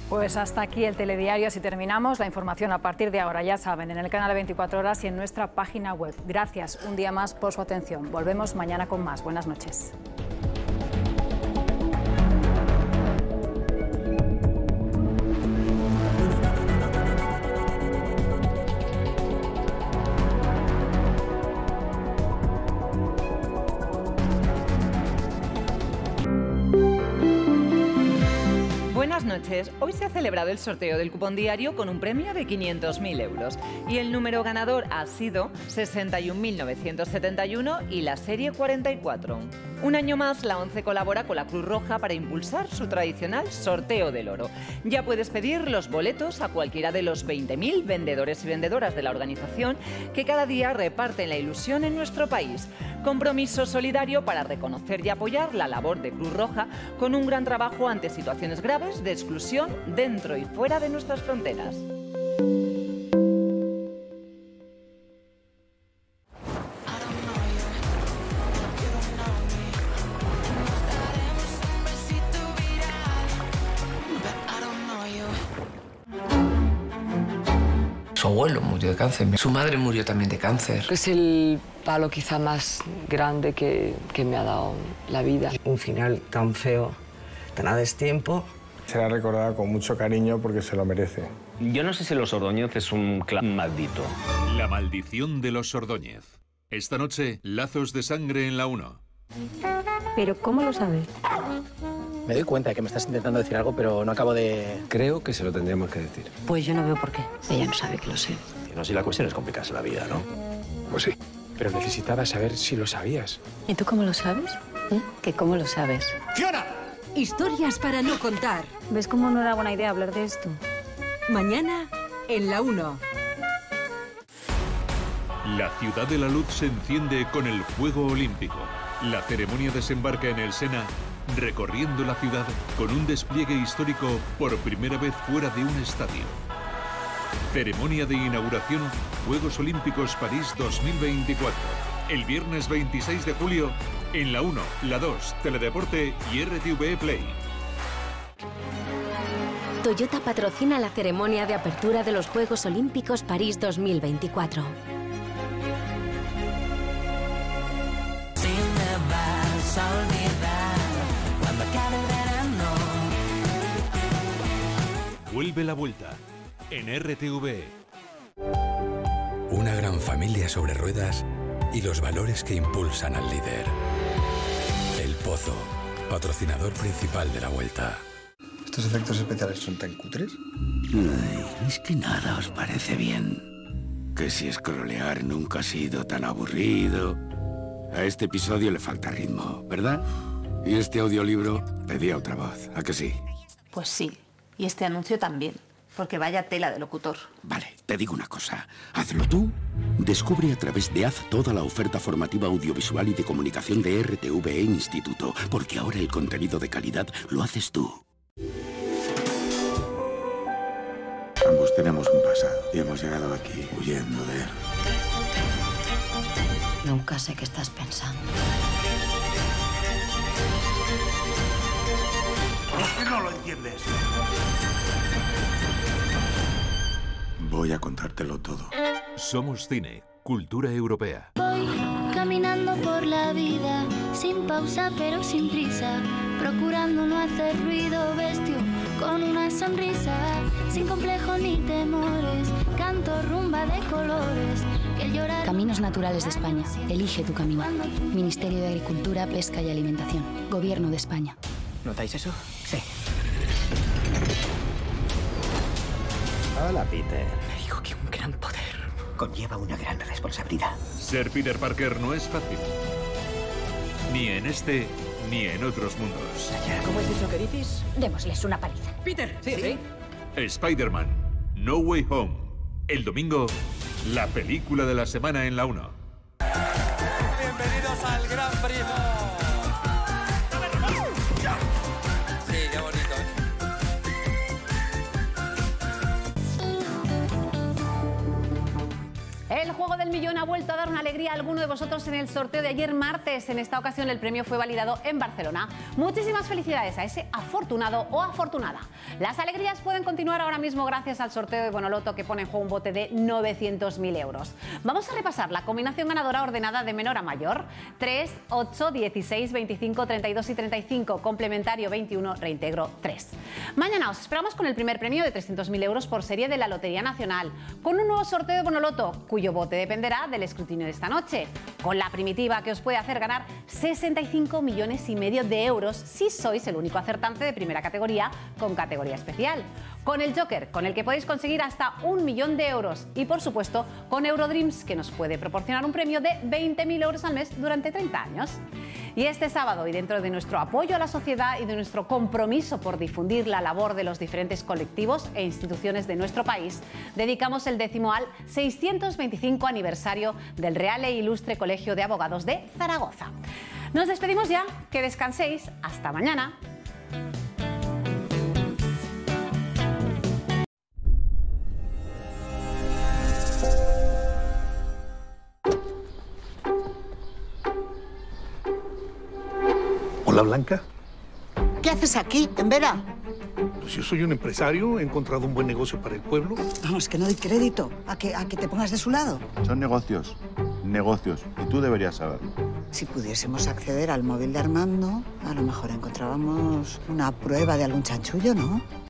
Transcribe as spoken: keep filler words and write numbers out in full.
Pues hasta aquí el telediario, así terminamos. La información a partir de ahora, ya saben, en el canal de veinticuatro horas y en nuestra página web. Gracias un día más por su atención. Volvemos mañana con más. Buenas noches. Buenas noches. Hoy se ha celebrado el sorteo del cupón diario con un premio de quinientos mil euros y el número ganador ha sido sesenta y un mil novecientos setenta y uno y la serie cuarenta y cuatro. Un año más, la ONCE colabora con la Cruz Roja para impulsar su tradicional sorteo del oro. Ya puedes pedir los boletos a cualquiera de los veinte mil vendedores y vendedoras de la organización que cada día reparten la ilusión en nuestro país. Compromiso solidario para reconocer y apoyar la labor de Cruz Roja con un gran trabajo ante situaciones graves de exclusión dentro y fuera de nuestras fronteras. Su abuelo murió de cáncer, su madre murió también de cáncer. Es el palo quizá más grande que, que me ha dado la vida. Un final tan feo, tan a destiempo. Será recordada con mucho cariño porque se lo merece. Yo no sé si los Ordóñez es un clan maldito. La maldición de los Ordóñez. Esta noche, lazos de sangre en la uno. ¿Pero cómo lo sabes? Me doy cuenta de que me estás intentando decir algo, pero no acabo de... Creo que se lo tendríamos que decir. Pues yo no veo por qué. Ella no sabe que lo sé. No, si la cuestión es complicarse la vida, ¿no? Pues sí, pero necesitaba saber si lo sabías. ¿Y tú cómo lo sabes? ¿Eh? ¿Que cómo lo sabes? ¡Fiona! Historias para no contar. ¿Ves cómo no era buena idea hablar de esto? Mañana, en la uno. La ciudad de la luz se enciende con el fuego olímpico. La ceremonia desembarca en el Sena, recorriendo la ciudad con un despliegue histórico por primera vez fuera de un estadio. Ceremonia de inauguración, Juegos Olímpicos París dos mil veinticuatro. El viernes veintiséis de julio, en la uno, la dos, Teledeporte y R T V E Play. Toyota patrocina la ceremonia de apertura de los Juegos Olímpicos París dos mil veinticuatro. Vuelve la vuelta en R T V E. Una gran familia sobre ruedas y los valores que impulsan al líder. El Pozo, patrocinador principal de la Vuelta. ¿Estos efectos especiales son tan cutres? Ay, es que nada os parece bien. Que si scrollear nunca ha sido tan aburrido. A este episodio le falta ritmo, ¿verdad? Y este audiolibro pedía otra voz, ¿a que sí? Pues sí, y este anuncio también, porque vaya tela de locutor. Vale, te digo una cosa, hazlo tú. Descubre a través de Haz toda la oferta formativa audiovisual y de comunicación de R T V E Instituto, porque ahora el contenido de calidad lo haces tú. Ambos tenemos un pasado y hemos llegado aquí huyendo de él. Nunca sé qué estás pensando. Es que no lo entiendes. Voy a contártelo todo. Somos cine, cultura europea. Voy caminando por la vida, sin pausa pero sin prisa, procurando no hacer ruido, vestido con una sonrisa, sin complejo ni temores, canto rumba de colores. Que llorar... Caminos Naturales de España. Elige tu camino. Ministerio de Agricultura, Pesca y Alimentación. Gobierno de España. ¿Notáis eso? Sí. Hola, Peter. Me dijo que un gran poder conlleva una gran responsabilidad. Ser Peter Parker no es fácil. Ni en este, ni en otros mundos. ¿Cómo has dicho que dices? Démosles una paliza. Peter. Sí, sí. Spider-Man, No Way Home. El domingo, la película de la semana en la uno. Bienvenidos al Gran Primo. Sí, qué bonito, ¿eh? El juego del millón ha vuelto a dar una alegría a alguno de vosotros en el sorteo de ayer martes. En esta ocasión el premio fue validado en Barcelona. Muchísimas felicidades a ese afortunado o afortunada. Las alegrías pueden continuar ahora mismo gracias al sorteo de Bonoloto, que pone en juego un bote de novecientos mil euros. Vamos a repasar la combinación ganadora ordenada de menor a mayor. tres, ocho, dieciséis, veinticinco, treinta y dos y treinta y cinco. Complementario veintiuno, reintegro tres. Mañana os esperamos con el primer premio de trescientos mil euros por serie de la Lotería Nacional, con un nuevo sorteo de Bonoloto, cuyo bote dependerá del escrutinio de esta noche, con la primitiva que os puede hacer ganar sesenta y cinco millones y medio de euros si sois el único acertante de primera categoría con categoría especial, con el Joker, con el que podéis conseguir hasta un millón de euros, y por supuesto con Eurodreams, que nos puede proporcionar un premio de veinte mil euros al mes durante treinta años. Y este sábado, y dentro de nuestro apoyo a la sociedad y de nuestro compromiso por difundir la labor de los diferentes colectivos e instituciones de nuestro país, dedicamos el décimo al seiscientos veinticinco aniversario del Real e Ilustre Colegio de Abogados de Zaragoza. Nos despedimos ya, que descanséis, hasta mañana. Hola, Blanca. ¿Qué haces aquí, en Vera? Pues yo soy un empresario, he encontrado un buen negocio para el pueblo. Vamos, que no doy crédito a que, a que te pongas de su lado. Son negocios, negocios, y tú deberías saberlo. Si pudiésemos acceder al móvil de Armando, a lo mejor encontrábamos una prueba de algún chanchullo, ¿no?